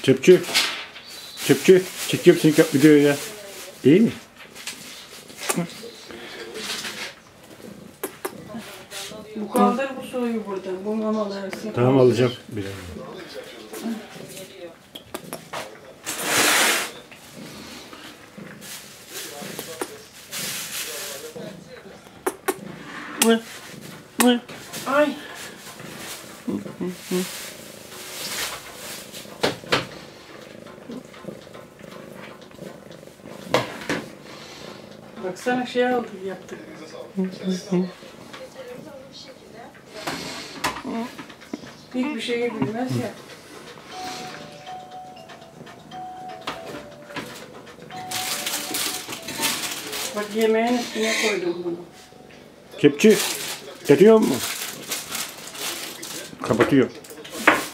Çöpçü. Çöpçü. Çekiyorum seni videoya ya. İyi mi? Bu kaldır bu suyu buradan. Bu mamaları. Tamam alacağım. Bir Ay. Baksana şey aldık yaptık. Hiçbir şeye bilmez ya. Bak yemeğin üstüne koydum bunu. Kepçi. Geliyor mu? Kapatıyor.